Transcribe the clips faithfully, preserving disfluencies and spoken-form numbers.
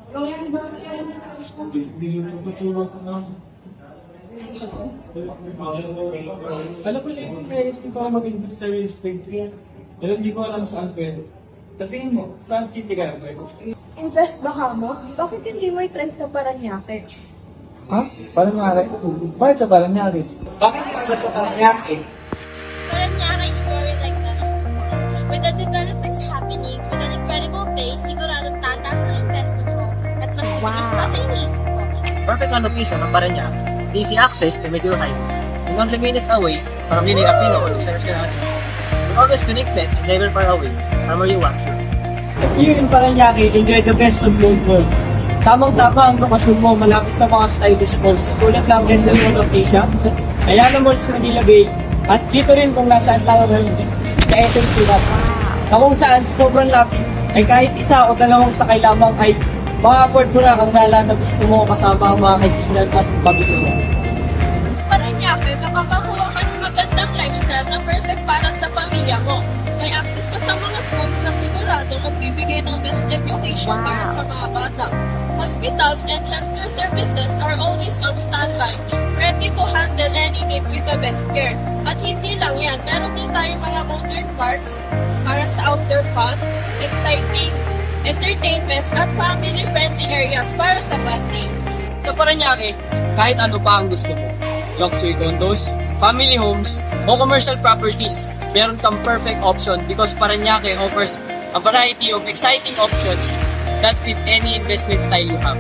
Alam ko na yung realistic ko mag-invest sa real estate. Pero hindi ko alam saan pwede. Sa tingin mo, saan city ka na pwede? Invest ba mo? Bakit hindi mo i-trend sa Paranaque? Ha? Paranaque? Bakit sa Paranaque? Bakit hindi sa Paranaque? Paranaque is growing like that. With the developments happening, with an incredible pace, siguradong tataas ang investment mo at mas mabilis pa sa iniisip mo. Perfect ang location ng Paranaque. Easy access to major highways. And only minutes away from Lily Aquino or International. We're always connected and never far away from where you want to. Here in Paranaque, enjoy the best of both worlds. Tamang-tama ang lokasyon mo malapit sa mga stylish malls tulad ng S L Mall of Asia, Ayala Malls Manila Bay, at dito rin kung nasaan lang sa S M Surat. Na kung saan sobrang lapit ay kahit isa o dalawang sakay lamang ay ma-afford mo na ang gala na gusto mo kasama ang mga kaibigan at pamilya mo. Sa Paranaque, makakakuha ka ng magandang lifestyle na perfect para sa pamilya mo. May access ka sa mga schools na sigurado magbibigay ng best education para sa mga bata. Hospitals and healthcare services are always on standby, ready to handle any need with the best care. At hindi lang yan, meron din tayong mga modern parks para sa outdoor fun, exciting, entertainments at family-friendly areas para sa bonding. Sa Paranaque, kahit ano pa ang gusto mo, luxury condos, family homes, o commercial properties, meron kang perfect option because Paranaque offers a variety of exciting options that fit any investment style you have.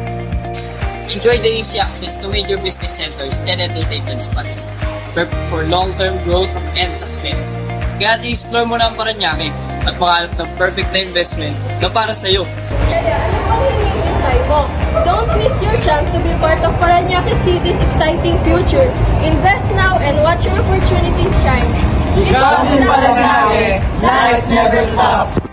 Enjoy the easy access to major business centers and entertainment spots, perfect for long-term growth and success. Kaya i-explore mo na ang Paranaque at makahanap ng perfect na investment na para sa'yo. Kaya ano pang hinihintay mo? Don't miss your chance to be part of Paranaque City's exciting future. Invest now and watch your opportunities shine. Because in Paranaque, life never stops.